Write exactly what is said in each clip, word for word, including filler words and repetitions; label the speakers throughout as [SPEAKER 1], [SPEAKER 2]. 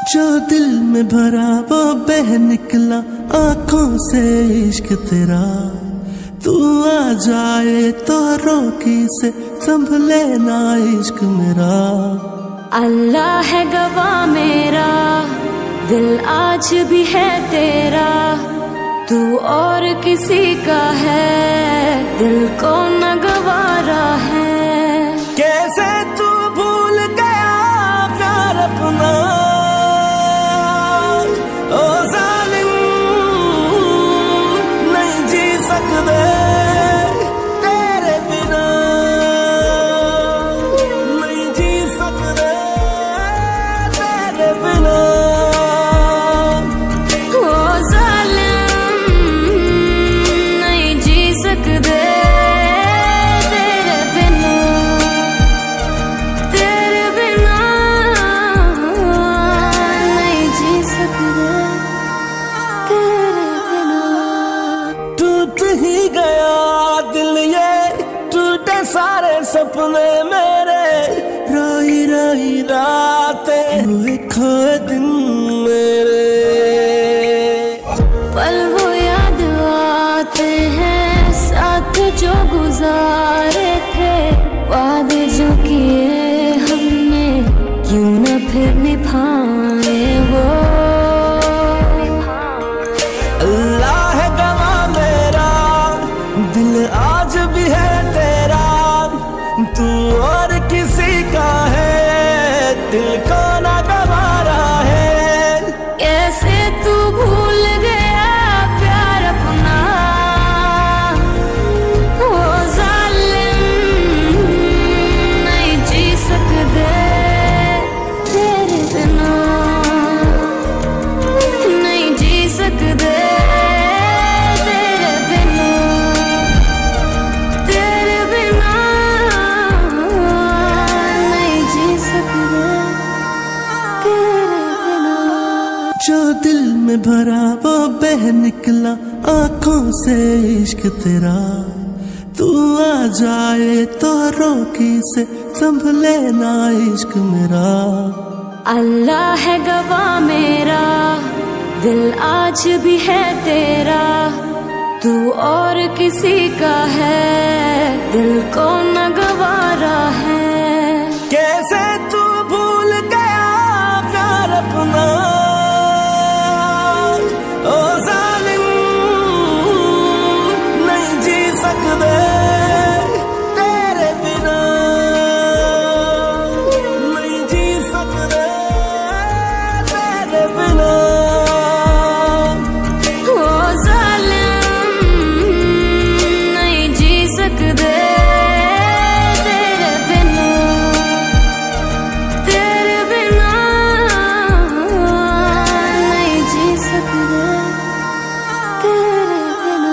[SPEAKER 1] जो दिल में भरा वो बह निकला आंखों से इश्क तेरा। तू आ जाए तो रोकी से संभले ना इश्क मेरा।
[SPEAKER 2] अल्लाह है गवाह मेरा, दिल आज भी है तेरा। तू और किसी का है, दिल को न गवारा है।
[SPEAKER 1] कैसे तू भूल गया प्यार अपना, ओ जालिम नहीं जी सकते तेरे बिना, नहीं जी सकते तेरे बिना।
[SPEAKER 2] ओ जालिम नहीं जी सकते तेरे बिना, तेरे बिना नहीं जी सकते तेरे बिना।
[SPEAKER 1] टूट ही गया दिल ये, टूटे सारे सपने मेरे। रोई रोई रातें हुए खोए दिन मेरे।
[SPEAKER 2] पल वो याद आते हैं साथ जो गुजारे थे, वादे जो किए हमने क्यों न फिर निभाए वो।
[SPEAKER 1] अल्लाह है गवाह मेरा, दिल आज भी है तेरा। तू और किसी का है, दिल को ना गवारा है।
[SPEAKER 2] कैसे तू भूल गया प्यार अपना, ओ जालिम नहीं जी सकते तेरे बिना, नहीं जी सकते तेरे बिना, तेरे बिना नहीं जी सकते तेरे बिना।
[SPEAKER 1] जो दिल में भरा वो बह निकला आंखों से इश्क तेरा। तू आ जाए तो रोकी से संभले ना इश्क मेरा।
[SPEAKER 2] अल्लाह है गवाह मेरा, दिल आज भी है तेरा। तू और किसी का है, दिल को न गवारा है।
[SPEAKER 1] कैसे तू भूल गया प्यार अपना, ओ जालिम नहीं जी सकते तेरे बिना, नहीं जी सकते तेरे बिना।
[SPEAKER 2] ओ जालिम नहीं जी सकते तेरे बिना, तेरे बिना नहीं जी सकते तेरे बिना।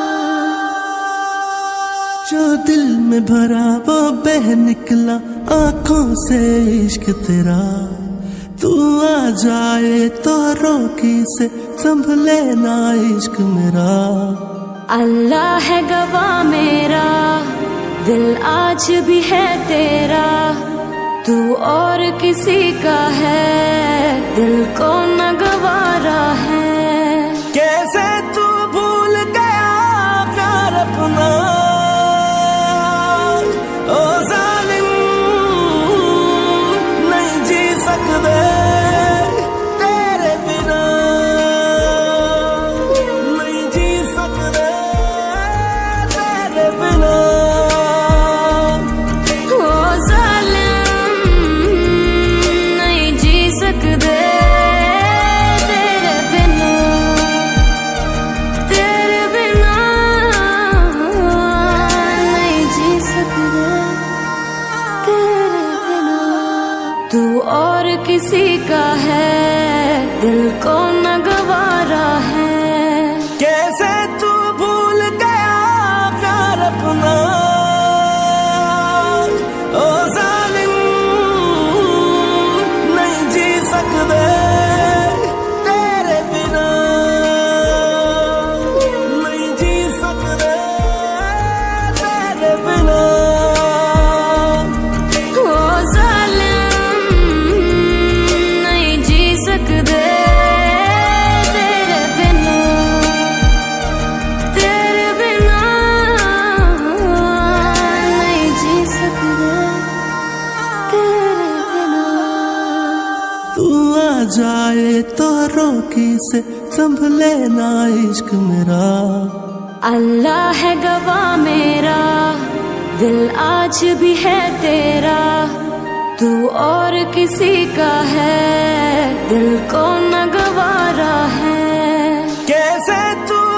[SPEAKER 1] जो दिल में भरा वो बह निकला आंखों से इश्क तेरा। तू आ जाए तो रोकी से संभले ना इश्क मेरा।
[SPEAKER 2] अल्लाह है गवाह मेरा, दिल आज भी है तेरा। तू और किसी का है, दिल को न गवारा है।
[SPEAKER 1] कैसे तू भूल गया प्यार अपना, ओ जालिम नहीं जी सकते तेरे बिना, नहीं जी सकते तेरे बिना।
[SPEAKER 2] ओ जालिम नहीं जी सकते तेरे बिना, तेरे बिना नहीं जी सकते तेरे बिना। तू और किसी का है, दिल को न गवारा है।
[SPEAKER 1] कैसे तू भूल गया प्यार अपना, ओ जालिम नहीं जी सकते तेरे बिना, नहीं जी सकते तेरे बिना।
[SPEAKER 2] ओ जालिम नहीं जी सकते
[SPEAKER 1] तो रोकी से संभले ना इश्क मेरा।
[SPEAKER 2] अल्लाह है गवाह मेरा, दिल आज भी है तेरा, तू और किसी का है, दिल को न गवारा है।
[SPEAKER 1] कैसे तू